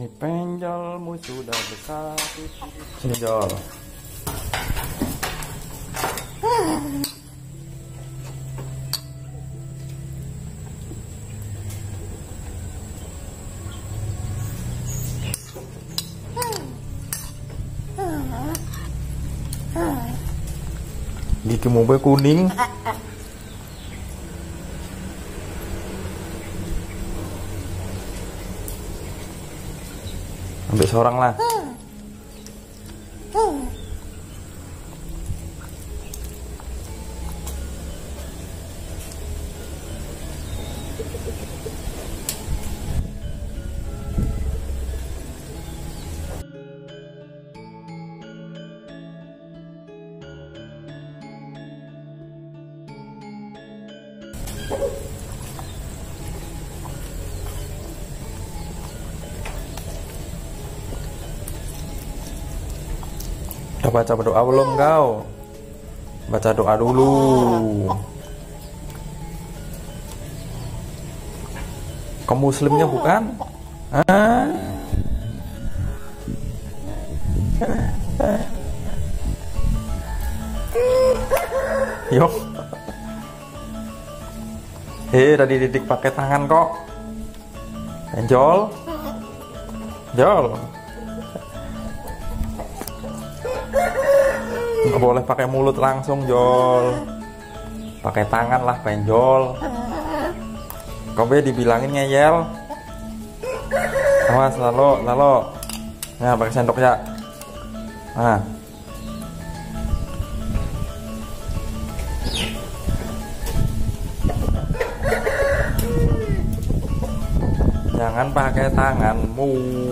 penjolmu sudah besar. Sini Jol. Gigi mobil kuning. Ambil seorang lah. Udah baca doa belum kau? Baca doa dulu. Kau muslimnya bukan? Ah? Yuk. Tadi didik pakai tangan kok. Jol. Jol. Nggak boleh pakai mulut langsung Jol, pakai tangan lah penjol. Kobe dibilangin ngeyel. Awas lalu. Nah pakai sendok ya. Nah. Jangan pakai tanganmu.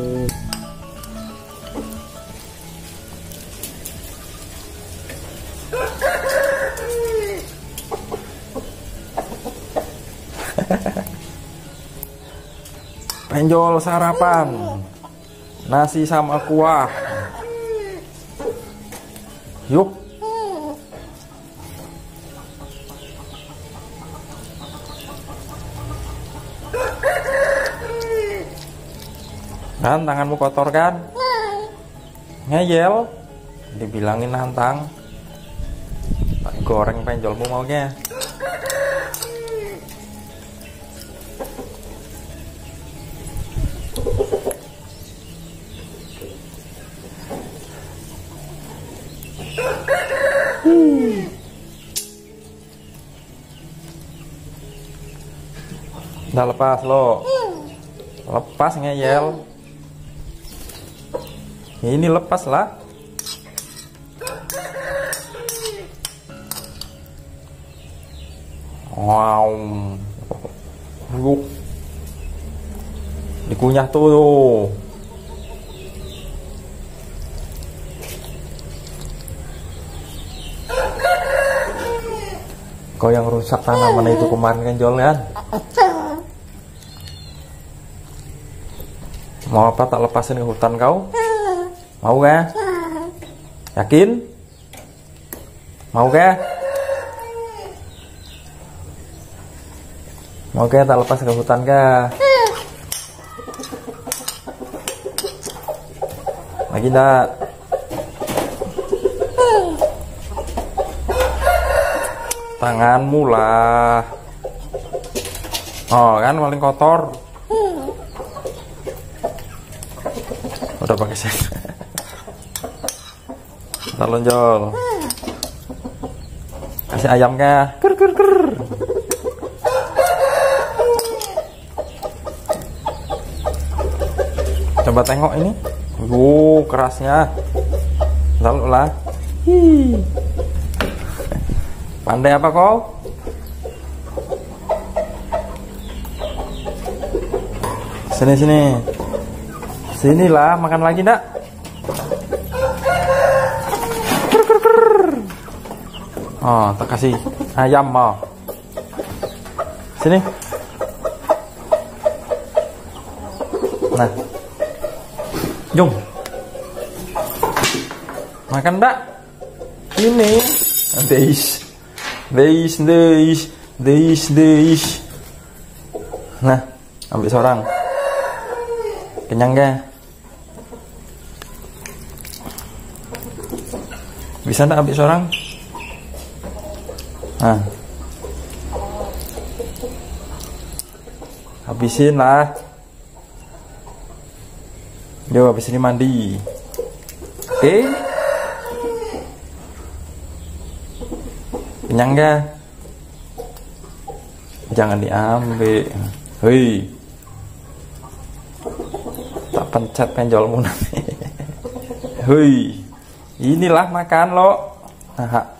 Penjol sarapan nasi sama kuah. Yuk. Kan tanganmu kotor kan? Ngeyel. Dibilangin nantang. Tak goreng penjolmu maunya. Udah lepas lo. Lepas ngeyel. Ini lepas lah. Wow. Dikunyah tuh. Kau yang rusak tanaman itu kemarin kan Jol kan? Mau apa tak lepasin ke hutan kau? Mau gak? Yakin? Mau gak? Mau gak tak lepas ke hutan gak? Lagi ndak? Tanganmu lah. Oh kan paling kotor. Udah pakai sen. Talon Jol. Kasih ayam kah? Ker. Coba tengok ini. Kerasnya. Lalu lah. Pandai apa kau? Sini. Sinilah makan lagi ndak? Oh, tak kasih ayam mau. Sini. Nah. Jom. Makan ndak? Ini. Deis. Nah, ambil seorang. Kenyang gak? Bisa nggak ambil seorang? Nah, habisin lah. Yo, habis ini mandi. Oke. Kenyang gak? Jangan diambil. Hei, tak pencet penjolmu nanti. Hei, inilah makan lo. Nah,